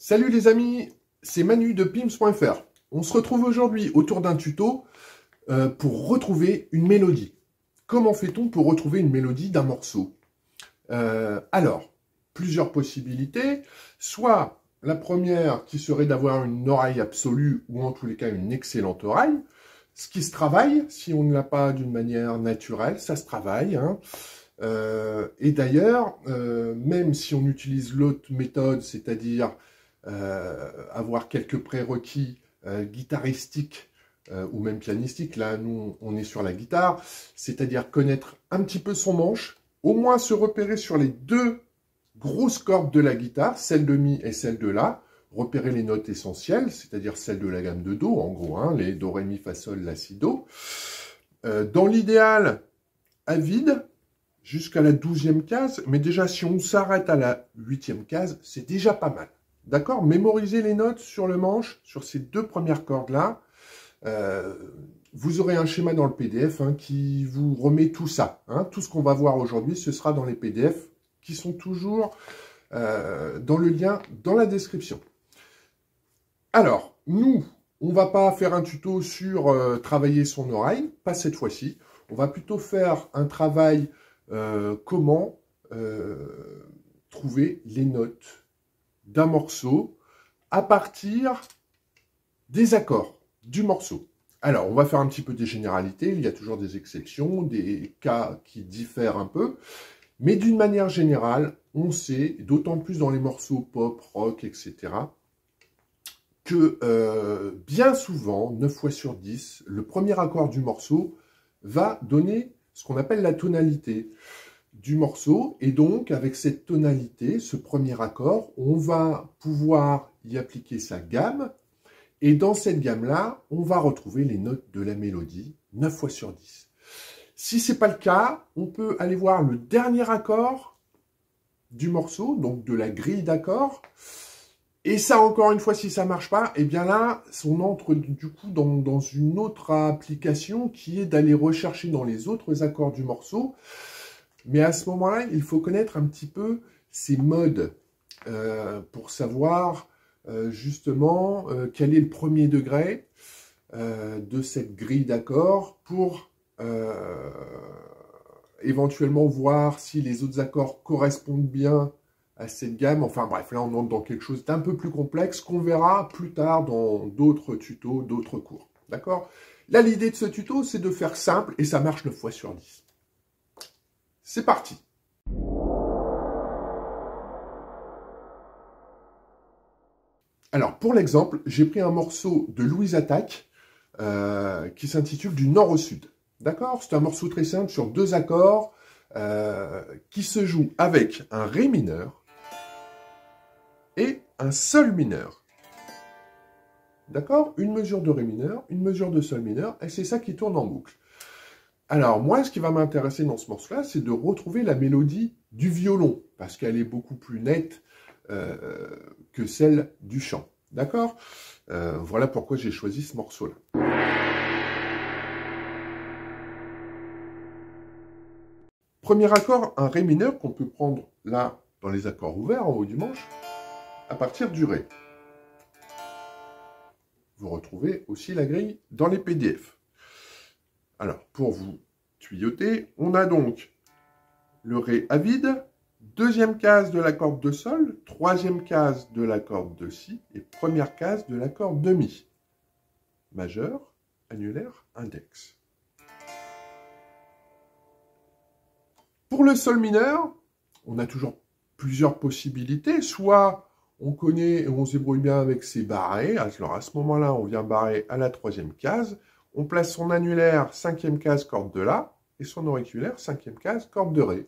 Salut les amis, c'est Manu de pims.fr. On se retrouve aujourd'hui autour d'un tuto pour retrouver une mélodie. Comment fait-on pour retrouver une mélodie d'un morceau? Alors, plusieurs possibilités. Soit la première qui serait d'avoir une oreille absolue ou en tous les cas une excellente oreille. Ce qui se travaille, si on ne l'a pas d'une manière naturelle, ça se travaille. Et d'ailleurs, même si on utilise l'autre méthode, c'est-à-dire avoir quelques prérequis guitaristiques ou même pianistiques, là nous on est sur la guitare, c'est-à-dire connaître un petit peu son manche, au moins se repérer sur les deux grosses cordes de la guitare, celle de Mi et celle de La, repérer les notes essentielles, c'est-à-dire celles de la gamme de Do, en gros, les Do, Ré, Mi, Fa, Sol, La, Si, Do. Dans l'idéal, à vide, jusqu'à la 12e case, mais déjà si on s'arrête à la 8e case, c'est déjà pas mal. D'accord? Mémorisez les notes sur le manche, sur ces deux premières cordes-là. Vous aurez un schéma dans le PDF qui vous remet tout ça. Tout ce qu'on va voir aujourd'hui, ce sera dans les PDF qui sont toujours dans le lien dans la description. Alors, nous, on ne va pas faire un tuto sur travailler son oreille, pas cette fois-ci. On va plutôt faire un travail comment trouver les notes d'un morceau à partir des accords du morceau. Alors, on va faire un petit peu des généralités, il y a toujours des exceptions, des cas qui diffèrent un peu, mais d'une manière générale, on sait, d'autant plus dans les morceaux pop, rock, etc., que bien souvent, 9 fois sur 10, le premier accord du morceau va donner ce qu'on appelle la tonalité du morceau, et donc avec cette tonalité, ce premier accord, on va pouvoir y appliquer sa gamme, et dans cette gamme-là, on va retrouver les notes de la mélodie 9 fois sur 10. Si ce n'est pas le cas, on peut aller voir le dernier accord du morceau, donc de la grille d'accords, et ça, encore une fois, si ça ne marche pas, et bien là, on entre du coup dans une autre application qui est d'aller rechercher dans les autres accords du morceau. Mais à ce moment-là, il faut connaître un petit peu ces modes pour savoir justement quel est le premier degré de cette grille d'accords pour éventuellement voir si les autres accords correspondent bien à cette gamme. Enfin bref, là on entre dans quelque chose d'un peu plus complexe qu'on verra plus tard dans d'autres tutos, d'autres cours. D'accord? Là, l'idée de ce tuto, c'est de faire simple et ça marche 9 fois sur 10. C'est parti. Alors, pour l'exemple, j'ai pris un morceau de Louise Attaque qui s'intitule Du Nord au Sud. D'accord? C'est un morceau très simple sur deux accords qui se joue avec un Ré mineur et un Sol mineur. D'accord? Une mesure de Ré mineur, une mesure de Sol mineur, et c'est ça qui tourne en boucle. Alors, moi, ce qui va m'intéresser dans ce morceau-là, c'est de retrouver la mélodie du violon, parce qu'elle est beaucoup plus nette que celle du chant. D'accord? Voilà pourquoi j'ai choisi ce morceau-là. Premier accord, un Ré mineur qu'on peut prendre là, dans les accords ouverts, en haut du manche, à partir du Ré. Vous retrouvez aussi la grille dans les PDF. Alors, pour vous tuyauter, on a donc le Ré à vide, deuxième case de la corde de Sol, troisième case de la corde de Si, et première case de la corde de Mi. Majeur, annulaire, index. Pour le Sol mineur, on a toujours plusieurs possibilités. Soit on connaît et on se débrouille bien avec ses barrés. Alors à ce moment-là, on vient barrer à la troisième case. On place son annulaire, cinquième case, corde de La, et son auriculaire, cinquième case, corde de Ré.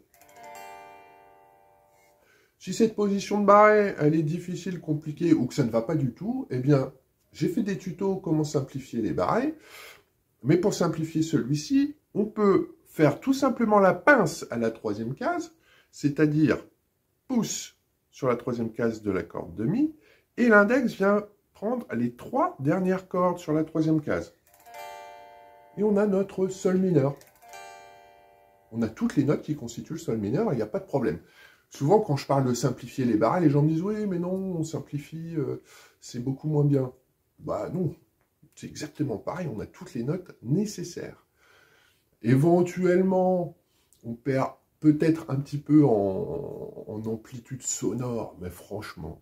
Si cette position de barré, elle est difficile, compliquée, ou que ça ne va pas du tout, eh bien, j'ai fait des tutos comment simplifier les barrés. Mais pour simplifier celui-ci, on peut faire tout simplement la pince à la troisième case, c'est-à-dire pouce sur la troisième case de la corde de Mi, et l'index vient prendre les trois dernières cordes sur la troisième case. Et on a notre Sol mineur. On a toutes les notes qui constituent le Sol mineur, il n'y a pas de problème. Souvent, quand je parle de simplifier les barrés, les gens me disent « Oui, mais non, on simplifie, c'est beaucoup moins bien. » Bah non, c'est exactement pareil, on a toutes les notes nécessaires. Éventuellement, on perd peut-être un petit peu en amplitude sonore, mais franchement,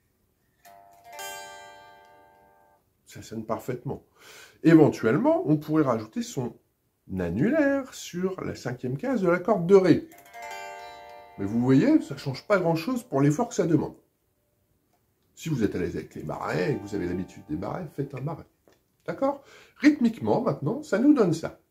ça sonne parfaitement. Éventuellement, on pourrait rajouter son annulaire sur la 5e case de la corde de Ré. Mais vous voyez, ça ne change pas grand-chose pour l'effort que ça demande. Si vous êtes à l'aise avec les barrets et que vous avez l'habitude des barrets, faites un barret. D'accord? Rythmiquement, maintenant, ça nous donne ça.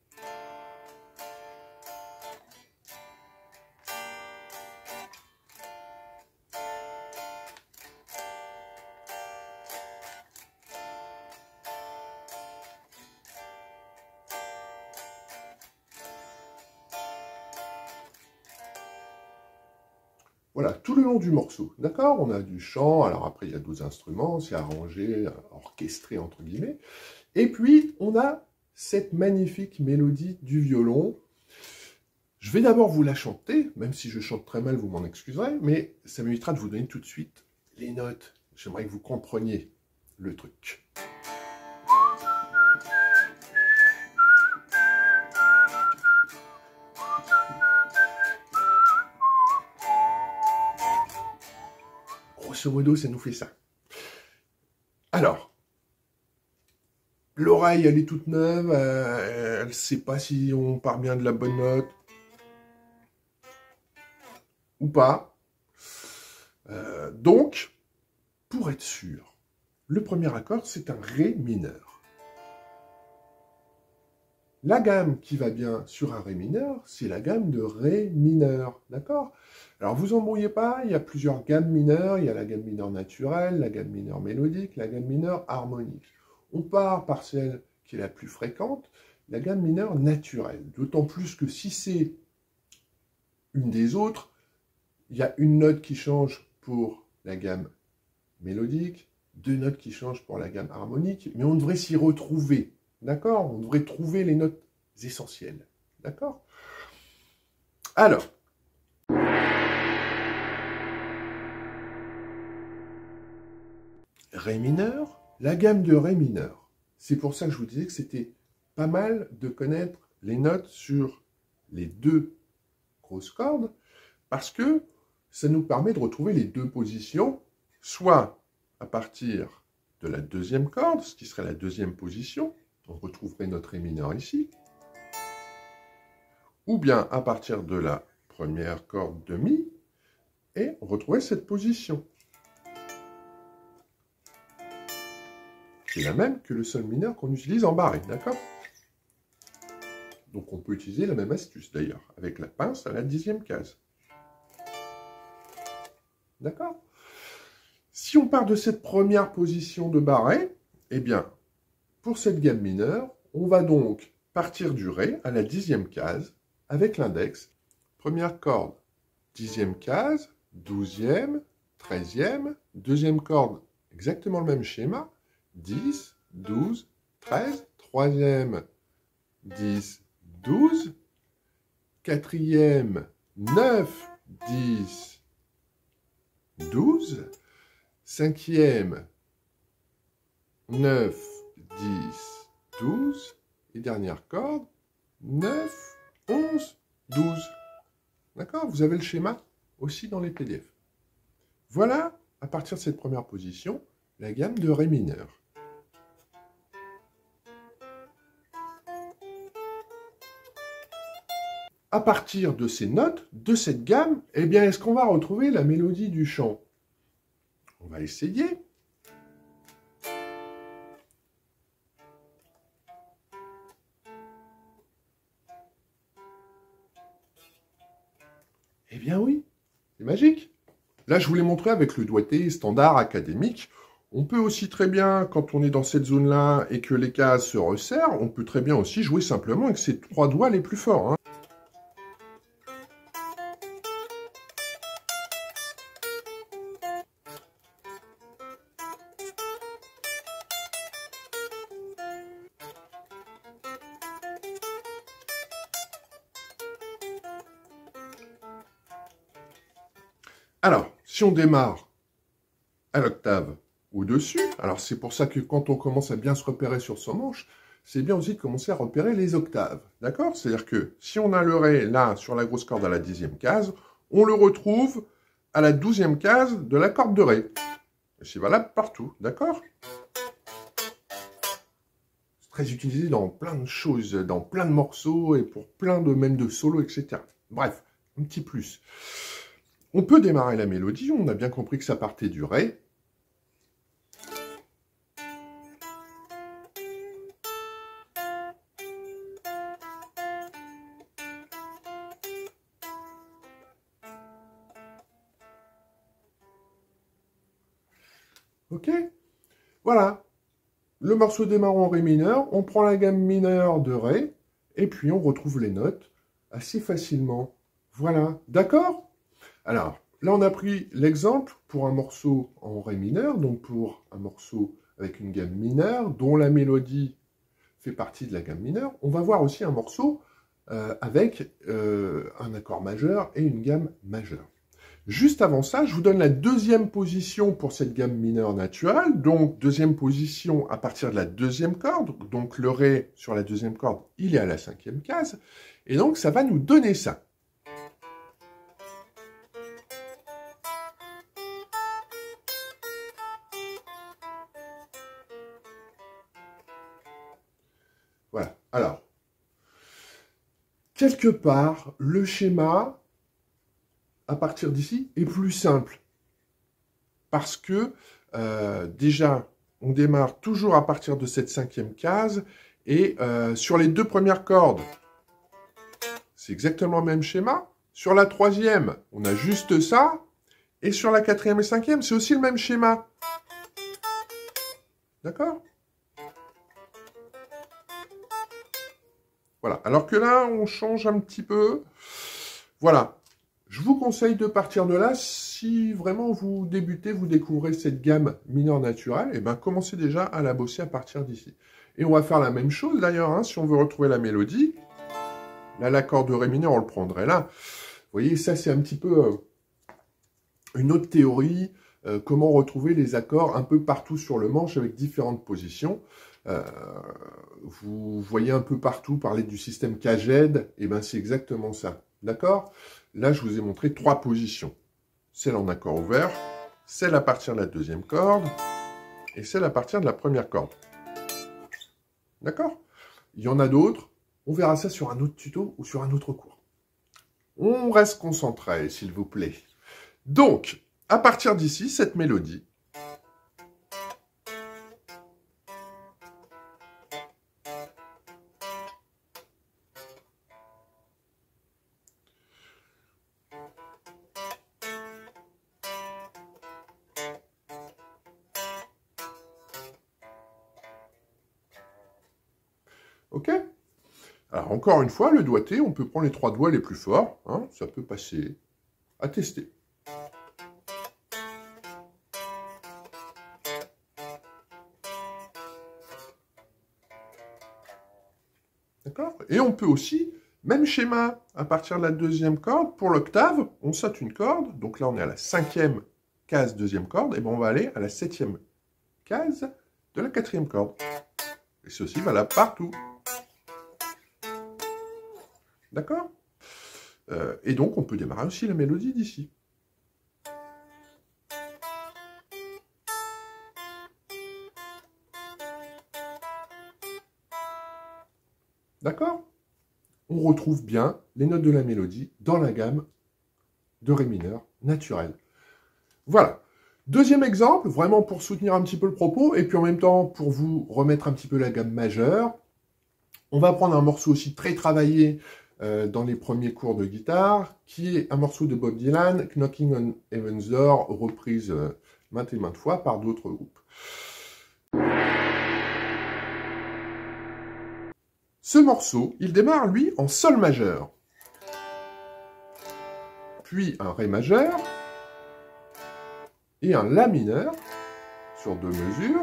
Voilà, tout le long du morceau, d'accord? On a du chant, alors après il y a d'autres instruments, c'est arrangé, orchestré entre guillemets. Et puis, on a cette magnifique mélodie du violon. Je vais d'abord vous la chanter, même si je chante très mal, vous m'en excuserez, mais ça m'évitera de vous donner tout de suite les notes. J'aimerais que vous compreniez le truc. Grosso modo, ça nous fait ça. Alors, l'oreille, elle est toute neuve, elle ne sait pas si on part bien de la bonne note ou pas. Donc, pour être sûr, le premier accord, c'est un Ré mineur. La gamme qui va bien sur un Ré mineur, c'est la gamme de Ré mineur, d'accord? Alors, vous embrouillez pas, il y a plusieurs gammes mineures, il y a la gamme mineure naturelle, la gamme mineure mélodique, la gamme mineure harmonique. On part par celle qui est la plus fréquente, la gamme mineure naturelle. D'autant plus que si c'est une des autres, il y a une note qui change pour la gamme mélodique, deux notes qui changent pour la gamme harmonique, mais on devrait s'y retrouver, d'accord? On devrait trouver les notes essentielles, d'accord? Alors, Ré mineur, la gamme de Ré mineur. C'est pour ça que je vous disais que c'était pas mal de connaître les notes sur les deux grosses cordes, parce que ça nous permet de retrouver les deux positions, soit à partir de la deuxième corde, ce qui serait la deuxième position, on retrouverait notre Ré mineur ici, ou bien à partir de la première corde de Mi, et on retrouverait cette position, qui est la même que le sol mineur qu'on utilise en barré, d'accord? Donc on peut utiliser la même astuce d'ailleurs, avec la pince à la 10e case. D'accord? Si on part de cette première position de barré, eh bien, pour cette gamme mineure, on va donc partir du Ré à la 10e case avec l'index. Première corde, 10e case, 12e, 13e, deuxième corde, exactement le même schéma, 10, 12, 13, troisième, 10, 12, quatrième, 9, 10, 12, cinquième, 9, 10, 12, et dernière corde, 9, 11, 12. D'accord? Vous avez le schéma aussi dans les PDF. Voilà, à partir de cette première position, la gamme de Ré mineur. À partir de ces notes, de cette gamme, eh bien, est-ce qu'on va retrouver la mélodie du chant? On va essayer. Eh bien oui, c'est magique. Là, je vous l'ai montré avec le doigté standard académique. On peut aussi très bien, quand on est dans cette zone-là et que les cases se resserrent, on peut très bien aussi jouer simplement avec ses trois doigts les plus forts. Alors, si on démarre à l'octave au-dessus, alors c'est pour ça que quand on commence à bien se repérer sur son manche, c'est bien aussi de commencer à repérer les octaves, d'accord? C'est-à-dire que si on a le Ré là sur la grosse corde à la 10e case, on le retrouve à la 12e case de la corde de Ré. C'est valable partout, d'accord? C'est très utilisé dans plein de choses, dans plein de morceaux et pour plein de même de solos, etc. Bref, un petit plus. On peut démarrer la mélodie, on a bien compris que ça partait du Ré. Ok? Voilà. Le morceau démarre en Ré mineur, on prend la gamme mineure de Ré, et puis on retrouve les notes assez facilement. Voilà. D'accord? Alors, là on a pris l'exemple pour un morceau en Ré mineur, donc pour un morceau avec une gamme mineure, dont la mélodie fait partie de la gamme mineure. On va voir aussi un morceau avec un accord majeur et une gamme majeure. Juste avant ça, je vous donne la deuxième position pour cette gamme mineure naturelle. Donc, deuxième position à partir de la deuxième corde. Donc, le Ré sur la deuxième corde, il est à la 5e case. Et donc, ça va nous donner ça. Voilà. Alors, quelque part, le schéma, à partir d'ici, est plus simple. Parce que, déjà, on démarre toujours à partir de cette 5e case. Et sur les deux premières cordes, c'est exactement le même schéma. Sur la 3e, on a juste ça. Et sur la 4e et 5e, c'est aussi le même schéma. D'accord? Voilà. Alors que là, on change un petit peu. Voilà. Je vous conseille de partir de là. Si vraiment vous débutez, vous découvrez cette gamme mineure naturelle, et bien commencez déjà à la bosser à partir d'ici. Et on va faire la même chose d'ailleurs, hein, si on veut retrouver la mélodie. Là, l'accord de Ré mineur, on le prendrait là. Vous voyez, ça c'est un petit peu une autre théorie. Comment retrouver les accords un peu partout sur le manche avec différentes positions. Vous voyez un peu partout parler du système Caged, et bien c'est exactement ça. D'accord? Là, je vous ai montré 3 positions. Celle en accord ouvert, celle à partir de la deuxième corde, et celle à partir de la première corde. D'accord? Il y en a d'autres. On verra ça sur un autre tuto ou sur un autre cours. On reste concentré, s'il vous plaît. Donc, à partir d'ici, cette mélodie, ok? Alors, encore une fois, le doigté, on peut prendre les 3 doigts les plus forts, hein, ça peut passer. À tester. D'accord? Et on peut aussi, même schéma, à partir de la deuxième corde, pour l'octave, on saute une corde, donc là on est à la 5e case deuxième corde, et bien on va aller à la 7e case de la 4e corde. Et ceci valable partout. D'accord? Et donc, on peut démarrer aussi la mélodie d'ici. D'accord? On retrouve bien les notes de la mélodie dans la gamme de Ré mineur naturelle. Voilà. Deuxième exemple, vraiment pour soutenir un petit peu le propos, et puis en même temps pour vous remettre un petit peu la gamme majeure. On va prendre un morceau aussi très travaillé dans les premiers cours de guitare, qui est un morceau de Bob Dylan, Knocking on Heaven's Door, reprise maintes et maintes fois par d'autres groupes. Ce morceau, il démarre, lui, en Sol majeur, puis un Ré majeur, et un La mineur, sur 2 mesures.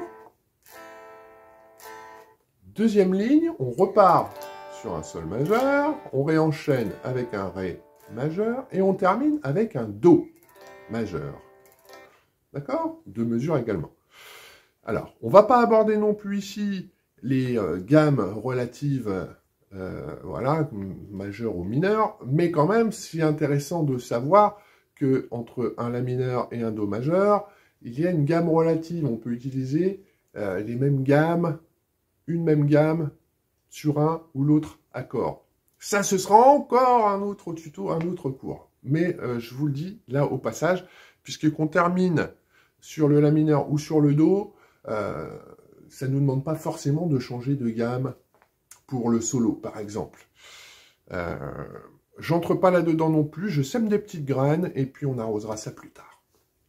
Deuxième ligne, on repart sur un Sol majeur, on réenchaîne avec un Ré majeur, et on termine avec un Do. majeur. D'accord? 2 mesures également. Alors, on ne va pas aborder non plus ici les gammes relatives, voilà, majeures ou mineures, mais quand même, c'est intéressant de savoir que entre un La mineur et un Do majeur, il y a une gamme relative. On peut utiliser les mêmes gammes, une même gamme sur un ou l'autre accord. Ça, ce sera encore un autre tuto, un autre cours. Mais je vous le dis là au passage, puisque qu'on termine sur le La mineur ou sur le Do, ça ne nous demande pas forcément de changer de gamme pour le solo, par exemple. J'entre pas là-dedans non plus, je sème des petites graines et puis on arrosera ça plus tard.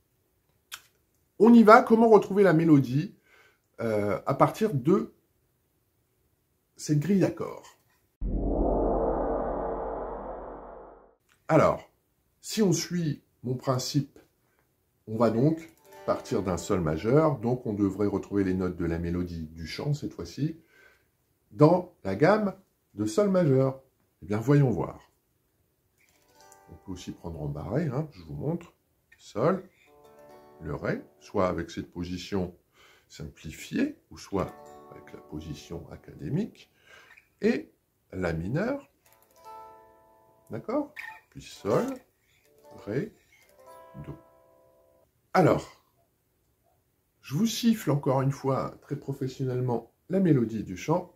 On y va, comment retrouver la mélodie à partir de cette grille d'accords. Alors, si on suit mon principe, on va donc partir d'un sol majeur, donc on devrait retrouver les notes de la mélodie du chant, cette fois-ci, dans la gamme de sol majeur. Eh bien, voyons voir. On peut aussi prendre en barré, hein, je vous montre. Sol, le Ré, soit avec cette position simplifiée, ou soit avec la position académique, et La mineur, d'accord? Puis Sol, Ré, Do. Alors, je vous siffle encore une fois, très professionnellement, la mélodie du chant.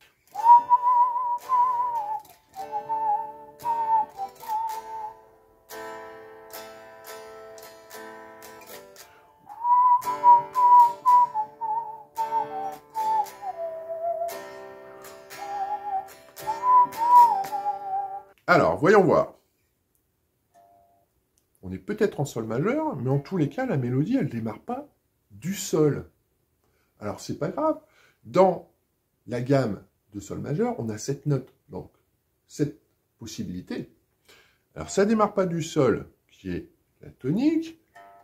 Alors, voyons voir. On est peut-être en sol majeur, mais en tous les cas, la mélodie, elle ne démarre pas du sol. Alors, c'est pas grave. Dans la gamme de sol majeur, on a 7 notes, donc 7 possibilités. Alors, ça ne démarre pas du sol, qui est la tonique.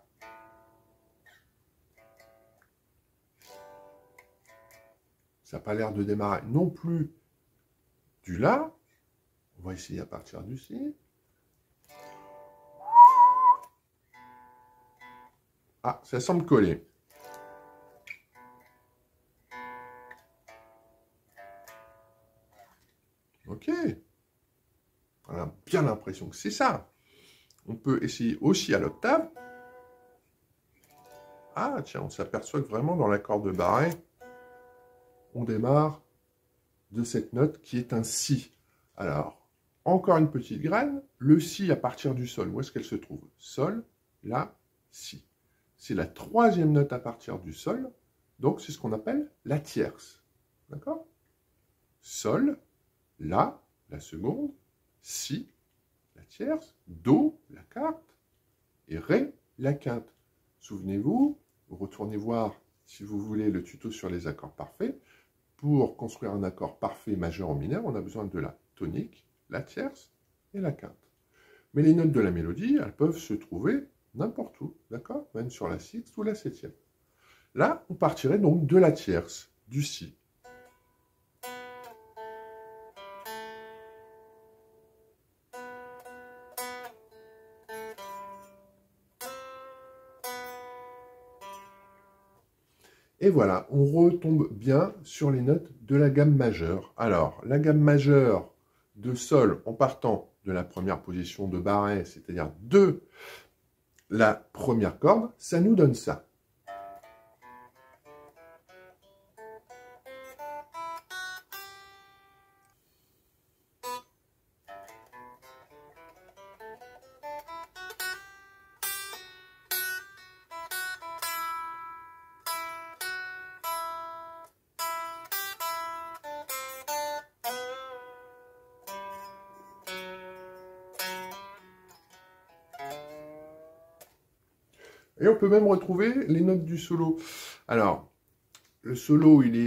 Ça n'a pas l'air de démarrer non plus du La. On va essayer à partir du Si. Ah, ça semble coller. Ok. On a bien l'impression que c'est ça. On peut essayer aussi à l'octave. Ah, tiens, on s'aperçoit que vraiment dans l'accord de barré, on démarre de cette note qui est un Si. Alors, encore une petite graine. Le Si à partir du Sol, où est-ce qu'elle se trouve? Sol, La, Si. C'est la 3e note à partir du Sol. Donc, c'est ce qu'on appelle la tierce. D'accord? Sol, La, la seconde, Si, la tierce, Do, la quarte, et Ré, la quinte. Souvenez-vous, vous retournez voir, si vous voulez, le tuto sur les accords parfaits. Pour construire un accord parfait majeur ou mineur, on a besoin de la tonique, la tierce et la quinte. Mais les notes de la mélodie, elles peuvent se trouver n'importe où, d'accord? Même sur la sixte ou la 7e. Là, on partirait donc de la tierce, du Si. Et voilà, on retombe bien sur les notes de la gamme majeure. Alors, la gamme majeure de Sol en partant de la première position de barré, c'est-à-dire de la première corde, ça nous donne ça. Et on peut même retrouver les notes du solo. Alors, le solo, il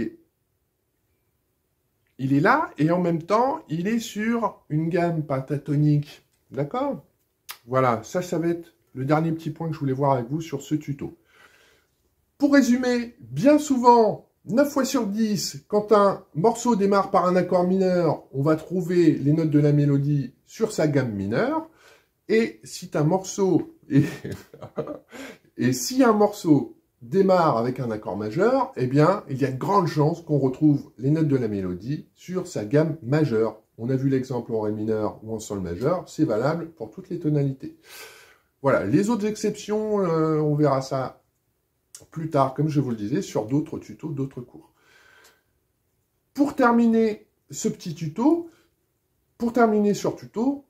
est là, et en même temps, il est sur une gamme pentatonique. D'accord? Voilà, ça va être le dernier petit point que je voulais voir avec vous sur ce tuto. Pour résumer, bien souvent, 9 fois sur 10, quand un morceau démarre par un accord mineur, on va trouver les notes de la mélodie sur sa gamme mineure. Et si un morceau Et, et si un morceau démarre avec un accord majeur, eh bien, il y a de grandes chances qu'on retrouve les notes de la mélodie sur sa gamme majeure. On a vu l'exemple en ré mineur ou en sol majeur, c'est valable pour toutes les tonalités. Voilà, les autres exceptions, on verra ça plus tard, comme je vous le disais, sur d'autres tutos, d'autres cours. Pour terminer ce petit tuto, pour terminer ce tuto,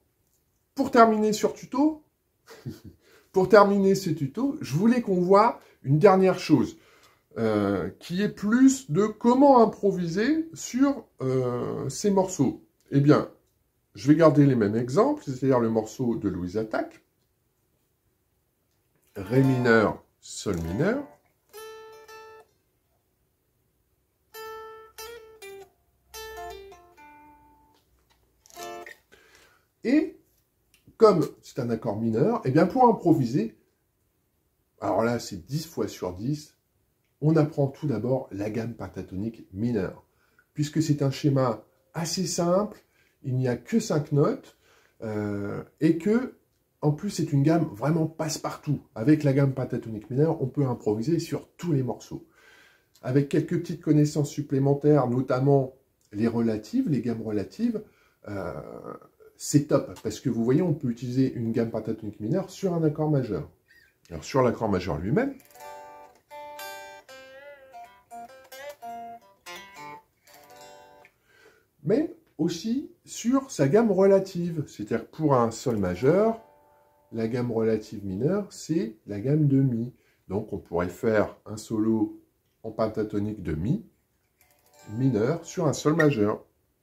je voulais qu'on voit une dernière chose, qui est plus de comment improviser sur ces morceaux. Eh bien, je vais garder les mêmes exemples, c'est-à-dire le morceau de Louise Attaque, ré mineur, sol mineur, et comme c'est un accord mineur, eh bien pour improviser, alors là c'est 10 fois sur 10, on apprend tout d'abord la gamme pentatonique mineure, puisque c'est un schéma assez simple, il n'y a que 5 notes, et que, en plus, c'est une gamme vraiment passe-partout. Avec la gamme pentatonique mineure, on peut improviser sur tous les morceaux. Avec quelques petites connaissances supplémentaires, notamment les relatives, les gammes relatives, c'est top, parce que vous voyez, on peut utiliser une gamme pentatonique mineure sur un accord majeur. Alors, sur l'accord majeur lui-même, mais aussi sur sa gamme relative. C'est-à-dire que pour un sol majeur, la gamme relative mineure, c'est la gamme de mi. Donc on pourrait faire un solo en pentatonique de mi mineur sur un sol majeur.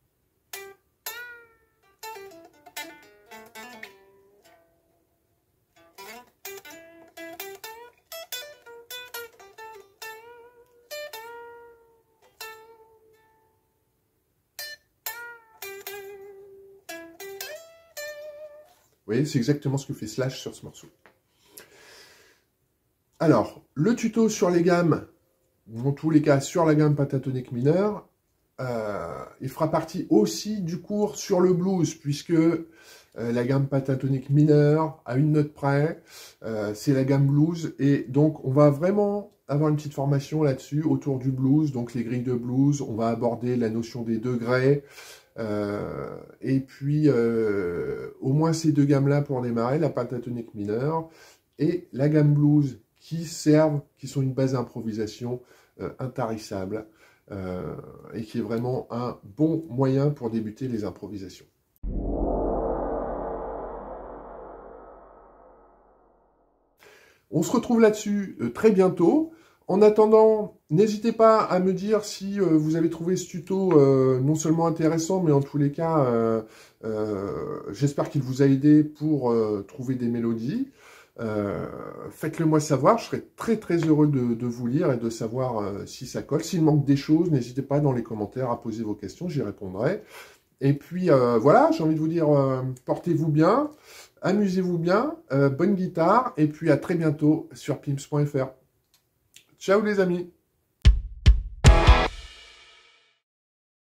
Vous voyez, c'est exactement ce que fait Slash sur ce morceau. Alors, le tuto sur les gammes, en tous les cas sur la gamme pentatonique mineure, il fera partie aussi du cours sur le blues, puisque la gamme pentatonique mineure, à une note près, c'est la gamme blues, et donc on va vraiment avoir une petite formation là-dessus, autour du blues, donc les grilles de blues, on va aborder la notion des degrés, et puis au moins ces deux gammes-là pour démarrer, la pentatonique mineure et la gamme blues, qui sont une base d'improvisation intarissable, et qui est vraiment un bon moyen pour débuter les improvisations. On se retrouve là-dessus très bientôt. En attendant, n'hésitez pas à me dire si vous avez trouvé ce tuto non seulement intéressant, mais en tous les cas, j'espère qu'il vous a aidé pour trouver des mélodies. Faites-le moi savoir, je serai très très heureux de vous lire et de savoir si ça colle. S'il manque des choses, n'hésitez pas dans les commentaires à poser vos questions, j'y répondrai. Et puis voilà, j'ai envie de vous dire, portez-vous bien, amusez-vous bien, bonne guitare, et puis à très bientôt sur pimps.fr. Ciao les amis!